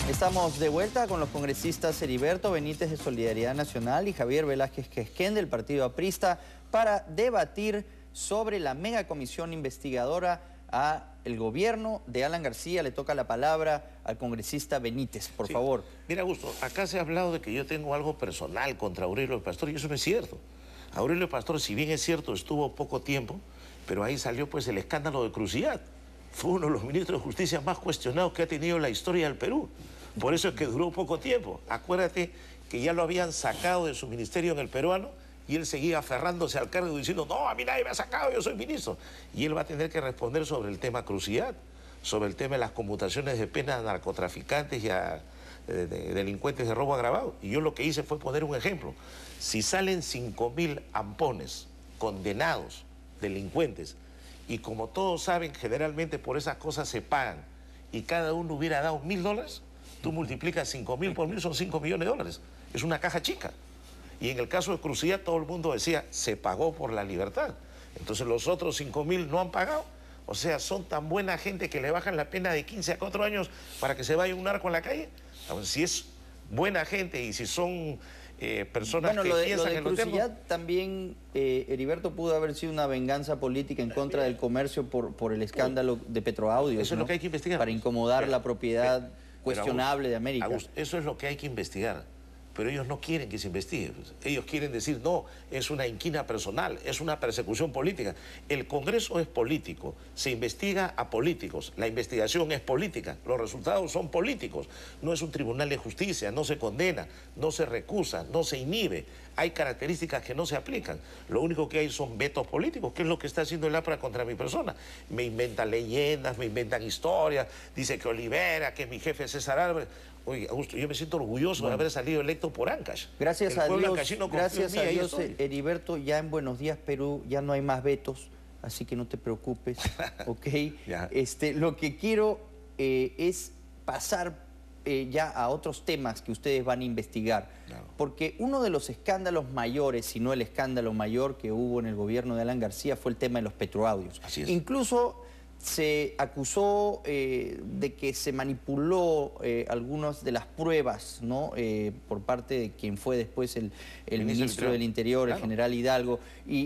Estamos de vuelta con los congresistas Heriberto Benítez de Solidaridad Nacional y Javier Velázquez Quesquén del Partido Aprista para debatir sobre la megacomisión investigadora al gobierno de Alan García. Le toca la palabra al congresista Benítez, por favor. Mira, Augusto, acá se ha hablado de que yo tengo algo personal contra Aurelio Pastor y eso no es cierto. Aurelio Pastor, si bien es cierto, estuvo poco tiempo, pero ahí salió pues el escándalo de Cruciat. Fue uno de los ministros de Justicia más cuestionados que ha tenido la historia del Perú. Por eso es que duró poco tiempo. Acuérdate que ya lo habían sacado de su ministerio en el peruano y él seguía aferrándose al cargo diciendo, no, a mí nadie me ha sacado, yo soy ministro. Y él va a tener que responder sobre el tema Cruciat, sobre el tema de las conmutaciones de penas a narcotraficantes y a delincuentes de robo agravado. Y yo lo que hice fue poner un ejemplo. Si salen 5.000 ampones condenados, delincuentes, y como todos saben, generalmente por esas cosas se pagan, y cada uno hubiera dado $1.000, tú multiplicas 5.000 por 1.000, son $5 millones. Es una caja chica. Y en el caso de Cruciat, todo el mundo decía, se pagó por la libertad. Entonces los otros 5.000 no han pagado. O sea, son tan buena gente que le bajan la pena de 15 a 4 años para que se vaya un narco en la calle. Entonces, si es buena gente y si son personas que piensan en lo Cruciat también, Heriberto, pudo haber sido una venganza política en contra del comercio por el escándalo de Petroaudios. Eso es lo que hay que investigar. Para incomodar la propiedad cuestionable de América. Eso es lo que hay que investigar. Pero ellos no quieren que se investigue. Ellos quieren decir, no, es una inquina personal, es una persecución política. El Congreso es político, se investiga a políticos, la investigación es política, los resultados son políticos. No es un tribunal de justicia, no se condena, no se recusa, no se inhibe. Hay características que no se aplican. Lo único que hay son vetos políticos, que es lo que está haciendo el APRA contra mi persona. Me inventan leyendas, me inventan historias, dice que Olivera, que mi jefe César Álvarez. Oye, Augusto, yo me siento orgulloso de haber salido electo por Ancash. Gracias a Dios, Heriberto, ya en Buenos Días, Perú, ya no hay más vetos, así que no te preocupes, ¿ok? Lo que quiero es pasar ya a otros temas que ustedes van a investigar. Claro. Porque uno de los escándalos mayores, si no el escándalo mayor que hubo en el gobierno de Alan García, fue el tema de los petroaudios. Así es. Incluso se acusó de que se manipuló algunas de las pruebas, ¿no? Por parte de quien fue después el ministro del Interior, claro, el general Hidalgo.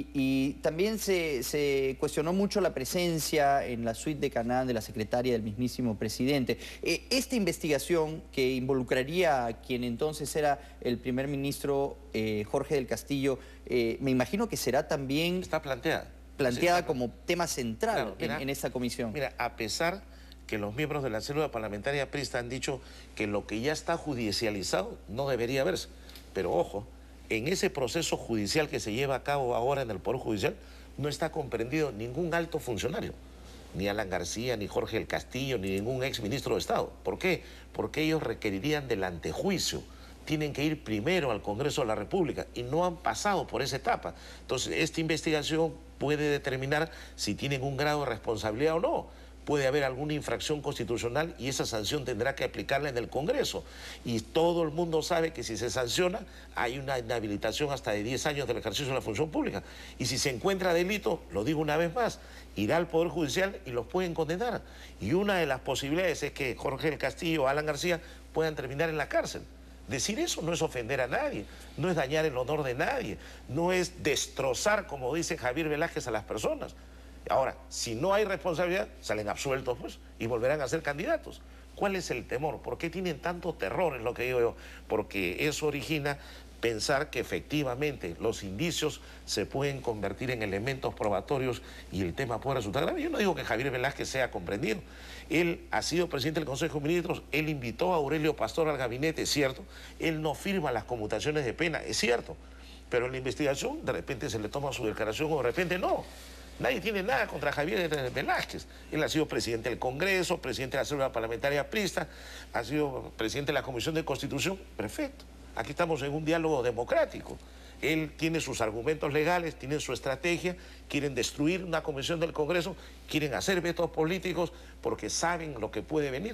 Y también se cuestionó mucho la presencia en la suite de Canaán de la secretaria del mismísimo presidente. Esta investigación que involucraría a quien entonces era el primer ministro Jorge del Castillo, me imagino que será también... Está planteada como tema central, claro, mira, en esta comisión. Mira, a pesar que los miembros de la célula parlamentaria aprista han dicho que lo que ya está judicializado no debería verse. Pero ojo, en ese proceso judicial que se lleva a cabo ahora en el Poder Judicial no está comprendido ningún alto funcionario. Ni Alan García, ni Jorge del Castillo, ni ningún exministro de Estado. ¿Por qué? Porque ellos requerirían del antejuicio. Tienen que ir primero al Congreso de la República y no han pasado por esa etapa. Entonces, esta investigación puede determinar si tienen un grado de responsabilidad o no. Puede haber alguna infracción constitucional y esa sanción tendrá que aplicarla en el Congreso. Y todo el mundo sabe que si se sanciona, hay una inhabilitación hasta de 10 años del ejercicio de la función pública. Y si se encuentra delito, lo digo una vez más, irá al Poder Judicial y los pueden condenar. Y una de las posibilidades es que Jorge del Castillo o Alan García puedan terminar en la cárcel. Decir eso no es ofender a nadie, no es dañar el honor de nadie, no es destrozar, como dice Javier Velázquez, a las personas. Ahora, si no hay responsabilidad, salen absueltos pues, y volverán a ser candidatos. ¿Cuál es el temor? ¿Por qué tienen tanto terror en lo que digo yo? Porque eso origina pensar que efectivamente los indicios se pueden convertir en elementos probatorios y el tema puede resultar grave. Yo no digo que Javier Velázquez sea comprendido. Él ha sido presidente del Consejo de Ministros, él invitó a Aurelio Pastor al gabinete, es cierto. Él no firma las conmutaciones de pena, es cierto. Pero en la investigación de repente se le toma su declaración o de repente no. Nadie tiene nada contra Javier Velázquez. Él ha sido presidente del Congreso, presidente de la célula parlamentaria aprista, ha sido presidente de la Comisión de Constitución. Perfecto. Aquí estamos en un diálogo democrático. Él tiene sus argumentos legales, tiene su estrategia, quieren destruir una comisión del Congreso, quieren hacer vetos políticos porque saben lo que puede venir.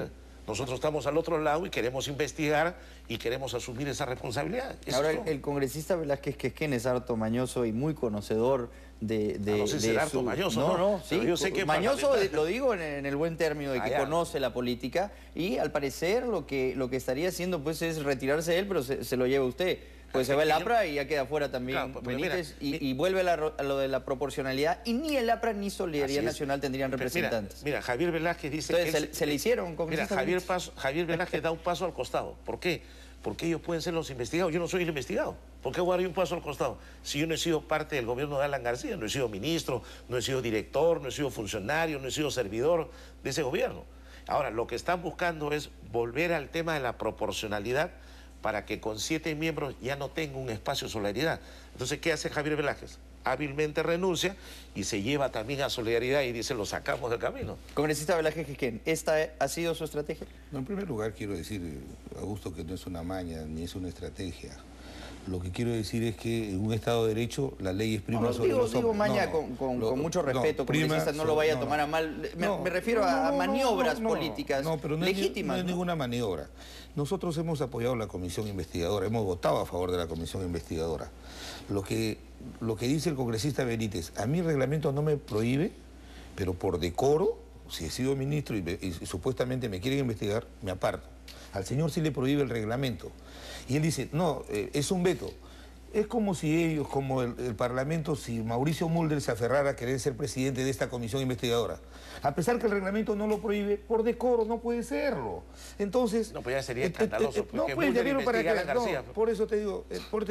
Nosotros estamos al otro lado y queremos investigar y queremos asumir esa responsabilidad. Ahora, el congresista Velázquez Quisquén es harto mañoso y muy conocedor no sé si es harto mañoso, no, sí, yo sé que mañoso lo digo en el buen término de que conoce la política, y al parecer lo que estaría haciendo pues es retirarse de él, pero se lo lleva usted. Pues se va el APRA y ya queda fuera también Benítez, y vuelve a lo de la proporcionalidad, y ni el APRA ni Solidaridad Nacional tendrían representantes. Mira, Javier Velázquez dice entonces, se le hicieron congresista. Mira, Javier Velázquez da un paso al costado. ¿Por qué? Porque ellos pueden ser los investigados. Yo no soy el investigado. ¿Por qué voy a dar un paso al costado? Si yo no he sido parte del gobierno de Alan García, no he sido ministro, no he sido director, no he sido funcionario, no he sido servidor de ese gobierno. Ahora, lo que están buscando es volver al tema de la proporcionalidad para que con 7 miembros ya no tenga un espacio de solidaridad. Entonces, ¿qué hace Javier Velázquez? Hábilmente renuncia y se lleva también a Solidaridad y dice, lo sacamos del camino. Congresista Velázquez Quisquén, ¿esta ha sido su estrategia? No, en primer lugar quiero decir, Augusto, que no es una maña ni es una estrategia. Lo que quiero decir es que en un Estado de Derecho la ley es prima sobre los hombres. Digo maña con mucho respeto, congresista, no lo vaya a tomar a mal. Me refiero a maniobras políticas legítimas. No es ninguna maniobra. Nosotros hemos apoyado la comisión investigadora, hemos votado a favor de la comisión investigadora. Lo que dice el congresista Benítez, a mí el reglamento no me prohíbe, pero por decoro, si he sido ministro y supuestamente me quieren investigar, me aparto. Al señor sí le prohíbe el reglamento. Y él dice, no, es un veto. Es como si ellos, como el Parlamento, si Mauricio Mulder se aferrara a querer ser presidente de esta comisión investigadora. A pesar que el reglamento no lo prohíbe, por decoro no puede serlo. Entonces... No, pues ya sería escandaloso. No, pues ya vieron para que... No, por eso te digo,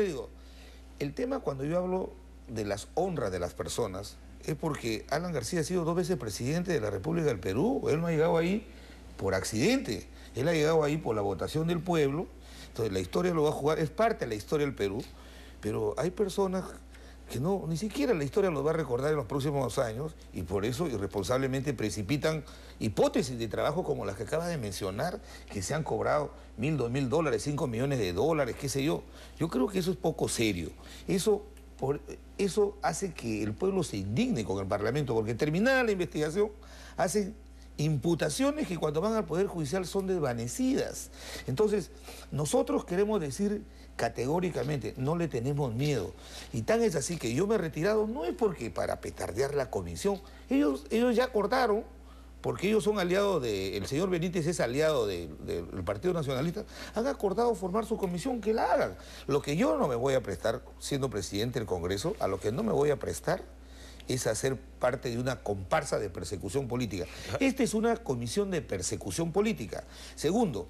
el tema cuando yo hablo de las honras de las personas es porque Alan García ha sido 2 veces presidente de la República del Perú. Él no ha llegado ahí por accidente. Él ha llegado ahí por la votación del pueblo. Entonces la historia lo va a jugar, es parte de la historia del Perú, pero hay personas que no, ni siquiera la historia los va a recordar en los próximos años, y por eso irresponsablemente precipitan hipótesis de trabajo como las que acaba de mencionar, que se han cobrado $1.000, $2.000, $5 millones, qué sé yo. Yo creo que eso es poco serio. Eso hace que el pueblo se indigne con el Parlamento, porque terminada la investigación hacen imputaciones que cuando van al Poder Judicial son desvanecidas. Entonces, nosotros queremos decir categóricamente, no le tenemos miedo. Y tan es así que yo me he retirado, no es porque para petardear la comisión. Ellos ya acordaron, porque ellos son aliados el señor Benítez es aliado del Partido Nacionalista, han acordado formar su comisión, que la hagan. Lo que yo no me voy a prestar, siendo presidente del Congreso, a lo que no me voy a prestar es hacer parte de una comparsa de persecución política. Esta es una comisión de persecución política. Segundo,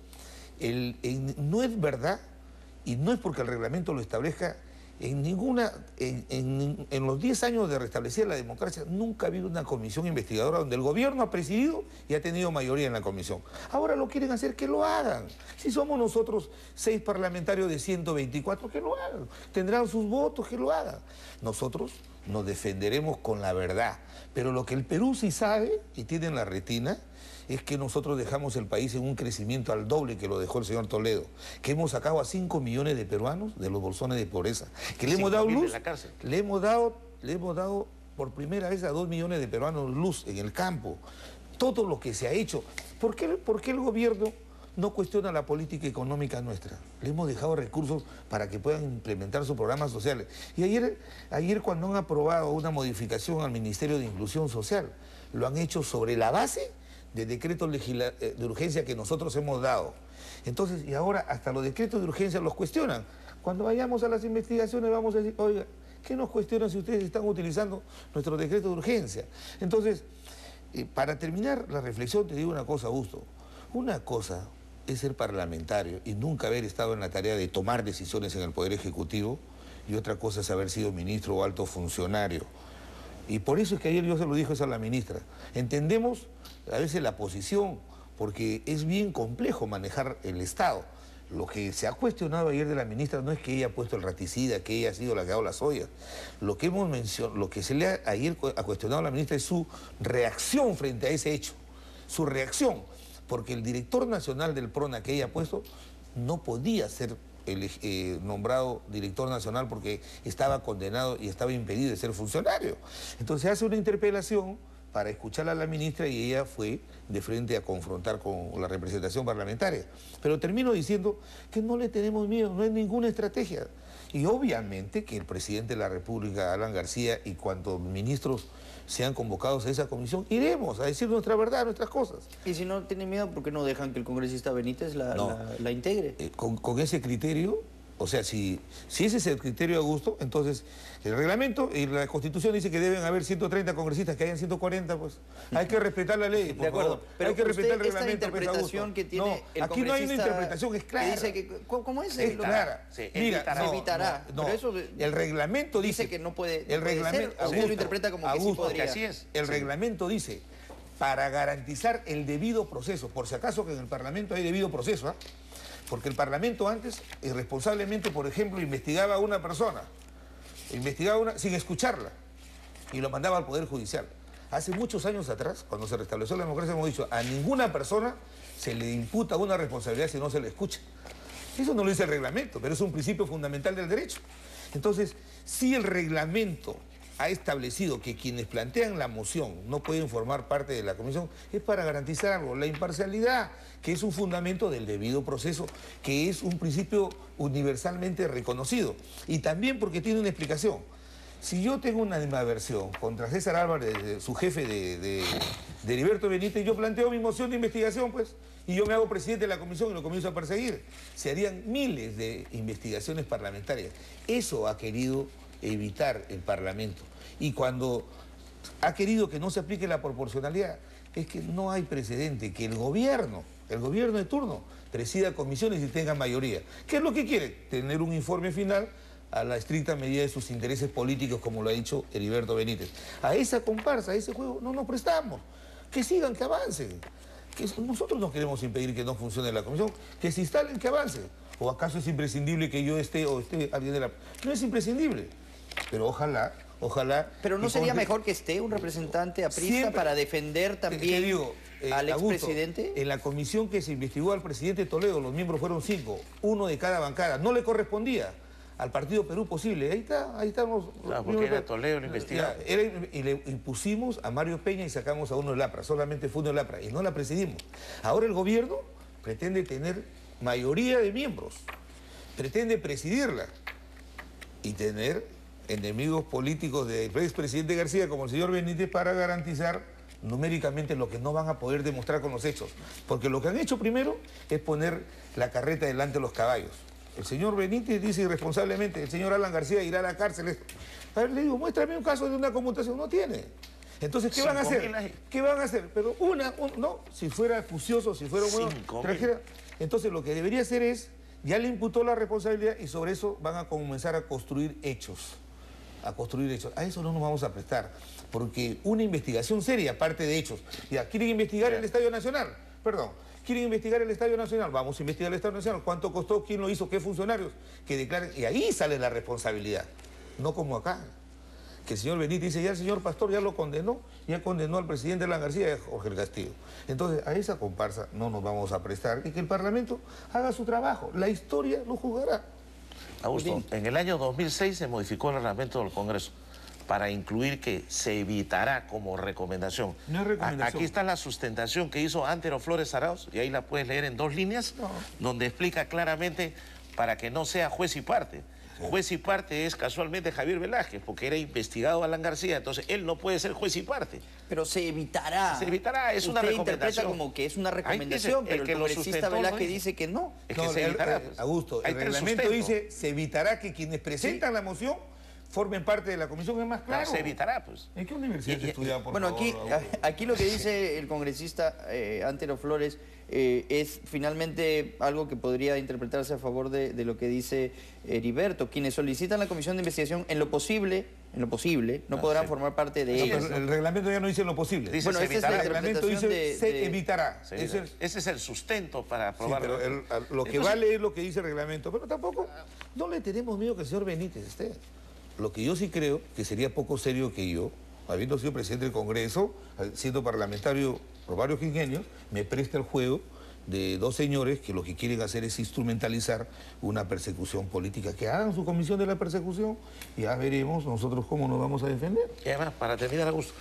no es verdad, y no es porque el reglamento lo establezca, en los 10 años de restablecer la democracia, nunca ha habido una comisión investigadora donde el gobierno ha presidido y ha tenido mayoría en la comisión. Ahora lo quieren hacer, que lo hagan. Si somos nosotros 6 parlamentarios de 124, que lo hagan. Tendrán sus votos, que lo hagan. Nosotros nos defenderemos con la verdad. Pero lo que el Perú sí sabe, y tiene en la retina, es que nosotros dejamos el país en un crecimiento al doble que lo dejó el señor Toledo, que hemos sacado a 5 millones de peruanos de los bolsones de pobreza, que le hemos dado luz, le hemos dado por primera vez a 2 millones de peruanos luz en el campo. Todo lo que se ha hecho. ¿Por qué el gobierno no cuestiona la política económica nuestra? Le hemos dejado recursos para que puedan implementar sus programas sociales. Y ayer cuando han aprobado una modificación al Ministerio de Inclusión Social, lo han hecho sobre la base de decretos de urgencia que nosotros hemos dado. Entonces, y ahora hasta los decretos de urgencia los cuestionan. Cuando vayamos a las investigaciones vamos a decir, oiga, ¿qué nos cuestionan si ustedes están utilizando nuestro decreto de urgencia? Entonces, para terminar la reflexión te digo una cosa, Augusto. Una cosa es ser parlamentario y nunca haber estado en la tarea de tomar decisiones en el Poder Ejecutivo, y otra cosa es haber sido ministro o alto funcionario. Y por eso es que ayer yo se lo dije eso a la ministra. Entendemos a veces la posición, porque es bien complejo manejar el Estado. Lo que se ha cuestionado ayer de la ministra no es que ella ha puesto el raticida, que ella ha sido la que ha dado las ollas. Lo que se le ayer ha cuestionado a la ministra es su reacción frente a ese hecho. Su reacción, porque el director nacional del PRONA que ella ha puesto no podía ser nombrado director nacional porque estaba condenado y estaba impedido de ser funcionario. Entonces hace una interpelación para escucharla a la ministra y ella fue de frente a confrontar con la representación parlamentaria. Pero termino diciendo que no le tenemos miedo, no hay ninguna estrategia. Y obviamente que el presidente de la República, Alan García, y cuantos ministros sean convocados a esa comisión, iremos a decir nuestra verdad, nuestras cosas. Y si no tienen miedo, ¿por qué no dejan que el congresista Benítez la integre? Con ese criterio, o sea, si ese es el criterio, Augusto, entonces el reglamento y la Constitución dice que deben haber 130 congresistas, que hayan 140, pues hay que respetar la ley, por favor. Pero hay que respetar el esta reglamento. interpretación que tiene el aquí no hay una interpretación, es clara. Dice que, ¿cómo es? Es clara. Mira, se evitará. No, pero eso el reglamento dice que no puede, el reglamento, ser, usted lo interpreta como que sí podría. Así es. El reglamento dice, para garantizar el debido proceso, por si acaso que en el Parlamento hay debido proceso, ¿ah? Porque el Parlamento antes, irresponsablemente, por ejemplo, investigaba a una persona, sin escucharla, y lo mandaba al Poder Judicial. Hace muchos años atrás, cuando se restableció la democracia, hemos dicho, a ninguna persona se le imputa una responsabilidad si no se le escucha. Eso no lo dice el reglamento, pero es un principio fundamental del derecho. Entonces, si el reglamento ha establecido que quienes plantean la moción no pueden formar parte de la comisión, es para garantizar algo, la imparcialidad, que es un fundamento del debido proceso, que es un principio universalmente reconocido. Y también porque tiene una explicación. Si yo tengo una animadversión contra César Álvarez, su jefe de Heriberto Benítez, yo planteo mi moción de investigación, pues, y yo me hago presidente de la comisión y lo comienzo a perseguir. Se harían miles de investigaciones parlamentarias. Eso ha querido evitar el Parlamento. Y cuando ha querido que no se aplique la proporcionalidad, es que no hay precedente, que el gobierno de turno presida comisiones y tenga mayoría. ¿Qué es lo que quiere? Tener un informe final a la estricta medida de sus intereses políticos, como lo ha dicho Heriberto Benítez. A esa comparsa, a ese juego, no nos prestamos. Que sigan, que avancen. Que nosotros no queremos impedir que no funcione la comisión, que se instalen, que avancen. ¿O acaso es imprescindible que yo esté o esté alguien de la... No es imprescindible, pero ojalá... Pero ¿no sería mejor que esté un representante aprista para defender también al expresidente? En la comisión que se investigó al presidente Toledo, los miembros fueron 5, uno de cada bancada. No le correspondía al Partido Perú Posible. Ahí estamos. Claro, porque era Toledo el investigado. Y le impusimos a Mario Peña y sacamos a uno del APRA. Solamente fue uno del APRA y no la presidimos. Ahora el gobierno pretende tener mayoría de miembros. Pretende presidirla y tener enemigos políticos del expresidente García como el señor Benítez para garantizar numéricamente lo que no van a poder demostrar con los hechos. Porque lo que han hecho primero es poner la carreta delante de los caballos. El señor Benítez dice irresponsablemente, el señor Alan García irá a la cárcel. A ver, le digo, muéstrame un caso de una conmutación. No tiene. Entonces, ¿qué van a hacer? ¿Qué van a hacer? Pero no, si fuera fucioso, si fuera bueno, trajera. Entonces, lo que debería hacer es, ya le imputó la responsabilidad y sobre eso van a comenzar a construir hechos. A eso no nos vamos a prestar, porque una investigación seria, aparte de hechos. Ya, ¿quieren investigar el Estadio Nacional? Perdón, ¿quieren investigar el Estadio Nacional? Vamos a investigar el Estadio Nacional. ¿Cuánto costó? ¿Quién lo hizo? ¿Qué funcionarios? Que declaren. Y ahí sale la responsabilidad, no como acá. Que el señor Benítez dice, ya el señor Pastor ya lo condenó, ya condenó al presidente Alan García y a Jorge el Castillo. Entonces, a esa comparsa no nos vamos a prestar y que el Parlamento haga su trabajo. La historia lo juzgará. Augusto, en el año 2006 se modificó el reglamento del Congreso para incluir que se evitará como recomendación. No es recomendación. Aquí está la sustentación que hizo Antero Flores Arauz, y ahí la puedes leer en 2 líneas, donde explica claramente para que no sea juez y parte. Sí. Juez y parte es casualmente Javier Velázquez, porque era investigado Alan García, entonces él no puede ser juez y parte. Pero se evitará. Se evitará, es una recomendación. Usted interpreta como que es una recomendación, pero el congresista Velázquez dice que no. Es que se evitará. Pues. Augusto, el reglamento dice, se evitará que quienes presentan la moción formen parte de la comisión, es más claro. Se evitará, pues. ¿En qué universidad estudiaba, por favor? Bueno, aquí lo que dice el congresista Antero Flores es finalmente algo que podría interpretarse a favor de lo que dice Heriberto. Quienes solicitan la comisión de investigación en lo posible, no podrán formar parte de ella. El reglamento ya no dice en lo posible. Dice bueno, esa es la reglamento dice se evitará. Ese es el sustento para aprobarlo. Sí, pero lo que vale es lo que dice el reglamento. Pero tampoco, no le tenemos miedo que el señor Benítez esté. Lo que yo sí creo que sería poco serio que yo, habiendo sido presidente del Congreso, siendo parlamentario por varios quinquenios, me preste el juego de 2 señores que lo que quieren hacer es instrumentalizar una persecución política. Que hagan su comisión de la persecución y ya veremos nosotros cómo nos vamos a defender. Y además, para terminar, Augusto,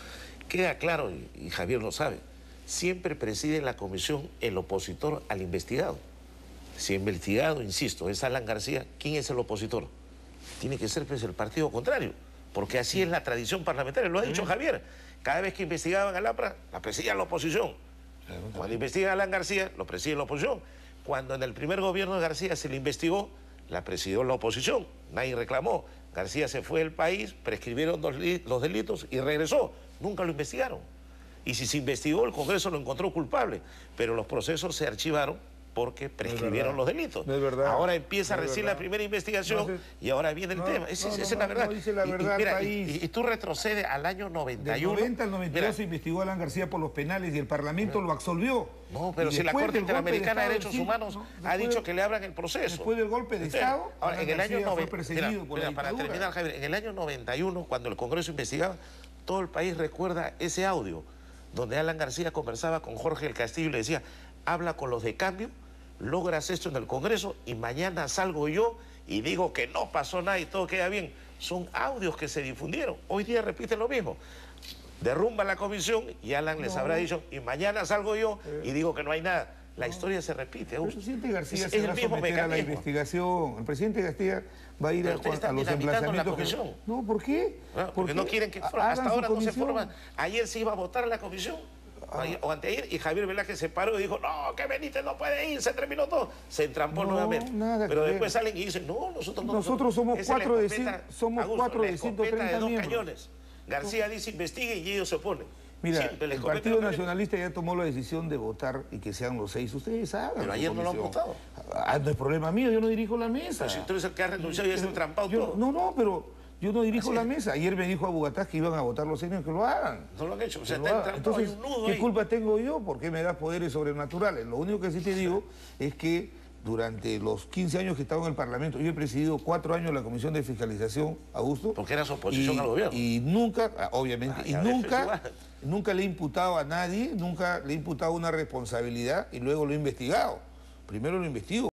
queda claro, y Javier lo sabe, siempre preside la comisión el opositor al investigado. Si el investigado, insisto, es Alan García, ¿quién es el opositor? Tiene que ser pues, el partido contrario, porque así es la tradición parlamentaria, lo ha dicho Javier. Cada vez que investigaban a Lapra, la presidía la oposición. Cuando investiga a Alan García, lo preside la oposición. Cuando en el primer gobierno de García se le investigó, la presidió la oposición. Nadie reclamó. García se fue del país, prescribieron los delitos y regresó. Nunca lo investigaron. Y si se investigó, el Congreso lo encontró culpable. Pero los procesos se archivaron porque prescribieron los delitos. No es verdad. Ahora empieza recién la primera investigación y ahora viene el tema. Esa es la verdad. No dice la verdad, y tú retrocedes al año 91. Del 90 al 92 se investigó a Alan García por los penales y el Parlamento lo absolvió. No, pero si la Corte Interamericana de Derechos Humanos ha dicho que le abran el proceso. Después del golpe de Estado, ahora, en el año 90, para terminar, Javier, en el año 91, cuando el Congreso investigaba, todo el país recuerda ese audio donde Alan García conversaba con Jorge del Castillo y le decía, habla con los de cambio, logras esto en el Congreso y mañana salgo yo y digo que no pasó nada y todo queda bien. Son audios que se difundieron. Hoy día repiten lo mismo. Derrumba la comisión y Alan les habrá dicho y mañana salgo yo y digo que no hay nada. La historia se repite. El presidente García se va a someter a la investigación. El presidente García va a ir a los emplazamientos. No, ¿por qué? Porque no quieren que... Hasta ahora no se forma. Ayer se iba a votar la comisión. O anteayer, y Javier Velázquez se paró y dijo, no, que Benítez no puede ir, se terminó todo. Se entrampó nuevamente. Pero después salen y dicen, no, nosotros no. Nosotros somos 4 de 130 cañones. García dice, investigue y ellos se oponen. Mira, el Partido Nacionalista ya tomó la decisión de votar y que sean los 6. Ustedes saben. Pero ayer no lo han votado. No es problema mío, yo no dirijo la mesa. Pero si tú eres el que ha renunciado y has entrampado todo. No, pero yo no dirijo la mesa. Ayer me dijo a Bugatás que iban a votar los señores, que lo hagan. No lo han hecho, o sea, está entrampado, hay un nudo ¿qué ahí? culpa tengo yo? ¿Por qué me das poderes sobrenaturales? Lo único que sí te digo es que durante los 15 años que he estado en el Parlamento, yo he presidido 4 años la Comisión de Fiscalización, Augusto. Porque eras oposición al gobierno. Y nunca, obviamente, nunca le he imputado a nadie, nunca le he imputado una responsabilidad y luego lo he investigado. Primero lo investigo.